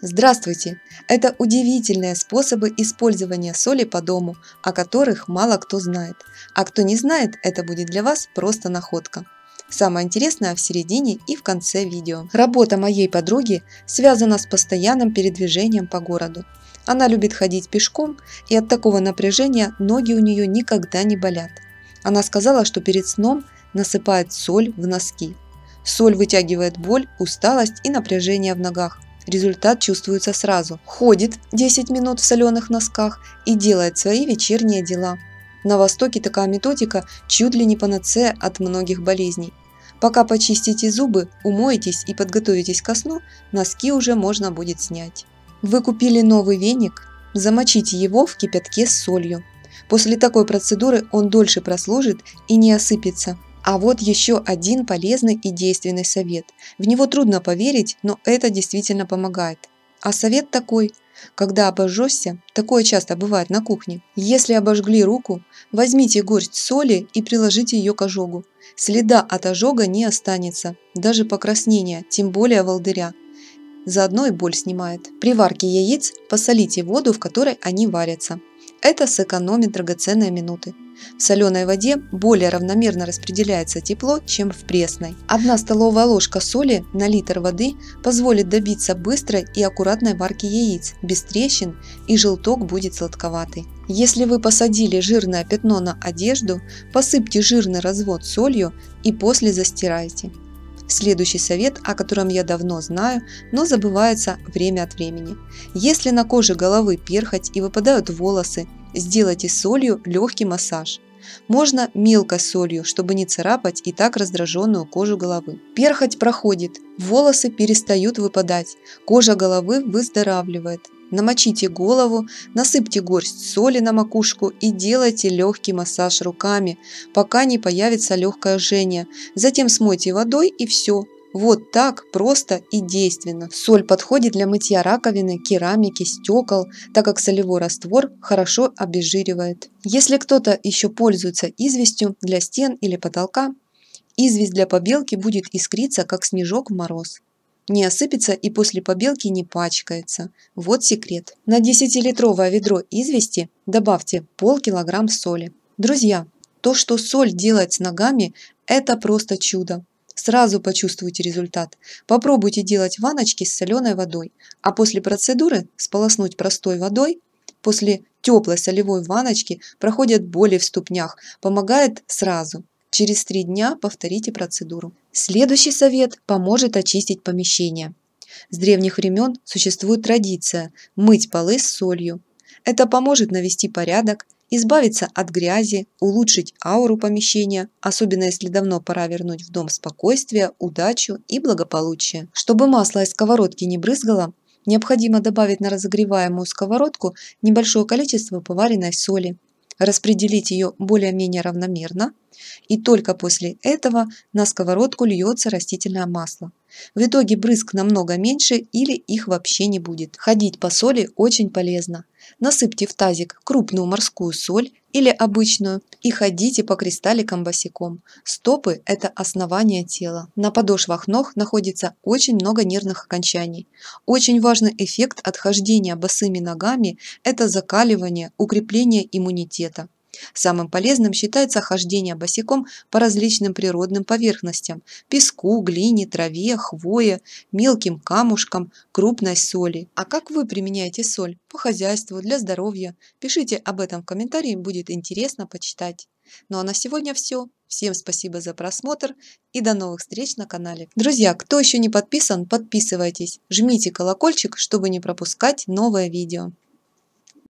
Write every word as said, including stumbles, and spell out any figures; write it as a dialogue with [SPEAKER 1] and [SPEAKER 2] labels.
[SPEAKER 1] Здравствуйте! Это удивительные способы использования соли по дому, о которых мало кто знает. А кто не знает, это будет для вас просто находка. Самое интересное в середине и в конце видео. Работа моей подруги связана с постоянным передвижением по городу. Она любит ходить пешком, и от такого напряжения ноги у нее никогда не болят. Она сказала, что перед сном насыпает соль в носки. Соль вытягивает боль, усталость и напряжение в ногах. Результат чувствуется сразу. Ходит десять минут в соленых носках и делает свои вечерние дела. На Востоке такая методика чуть ли не панацея от многих болезней. Пока почистите зубы, умоетесь и подготовитесь ко сну, носки уже можно будет снять. Вы купили новый веник? Замочите его в кипятке с солью. После такой процедуры он дольше прослужит и не осыпется. А вот еще один полезный и действенный совет. В него трудно поверить, но это действительно помогает. А совет такой: когда обожжешься, такое часто бывает на кухне, если обожгли руку, возьмите горсть соли и приложите ее к ожогу. Следа от ожога не останется, даже покраснения, тем более волдыря. Заодно и боль снимает. При варке яиц посолите воду, в которой они варятся. Это сэкономит драгоценные минуты. В соленой воде более равномерно распределяется тепло, чем в пресной. Одна столовая ложка соли на литр воды позволит добиться быстрой и аккуратной варки яиц, без трещин, и желток будет сладковатый. Если вы посадили жирное пятно на одежду, посыпьте жирный развод солью и после застирайте. Следующий совет, о котором я давно знаю, но забывается время от времени. Если на коже головы перхоть и выпадают волосы, сделайте солью легкий массаж. Можно мелкой солью, чтобы не царапать и так раздраженную кожу головы. Перхоть проходит, волосы перестают выпадать, кожа головы выздоравливает. Намочите голову, насыпьте горсть соли на макушку и делайте легкий массаж руками, пока не появится легкое жжение. Затем смойте водой и все. Вот так просто и действенно. Соль подходит для мытья раковины, керамики, стекол, так как солевой раствор хорошо обезжиривает. Если кто-то еще пользуется известью для стен или потолка, известь для побелки будет искриться, как снежок в мороз. Не осыпется и после побелки не пачкается. Вот секрет. На десятилитровое ведро извести добавьте полкилограмма соли. Друзья, то, что соль делает с ногами, это просто чудо. Сразу почувствуйте результат. Попробуйте делать ванночки с соленой водой, а после процедуры сполоснуть простой водой. После теплой солевой ванночки проходят боли в ступнях, помогает сразу. Через три дня повторите процедуру. Следующий совет поможет очистить помещение. С древних времен существует традиция мыть полы с солью. Это поможет навести порядок, избавиться от грязи, улучшить ауру помещения, особенно если давно пора вернуть в дом спокойствие, удачу и благополучие. Чтобы масло из сковородки не брызгало, необходимо добавить на разогреваемую сковородку небольшое количество поваренной соли, распределить ее более-менее равномерно, и только после этого на сковородку льется растительное масло. В итоге брызг намного меньше или их вообще не будет. Ходить по соли очень полезно. Насыпьте в тазик крупную морскую соль или обычную и ходите по кристалликам босиком. Стопы – это основание тела. На подошвах ног находится очень много нервных окончаний. Очень важный эффект от хождения босыми ногами – это закаливание, укрепление иммунитета. Самым полезным считается хождение босиком по различным природным поверхностям – песку, глине, траве, хвое, мелким камушкам, крупной соли. А как вы применяете соль по хозяйству, для здоровья? Пишите об этом в комментарии, будет интересно почитать. Ну а на сегодня все. Всем спасибо за просмотр и до новых встреч на канале. Друзья, кто еще не подписан, подписывайтесь, жмите колокольчик, чтобы не пропускать новые видео.